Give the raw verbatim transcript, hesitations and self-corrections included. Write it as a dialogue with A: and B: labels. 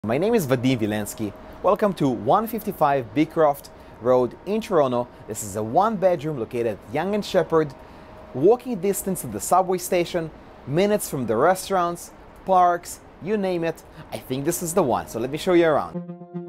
A: My name is Vadim Vilensky. Welcome to one fifty-five Beecroft Road in Toronto. This is a one-bedroom located at Yonge and Sheppard, walking distance to the subway station, minutes from the restaurants, parks, you name it. I think this is the one, so let me show you around.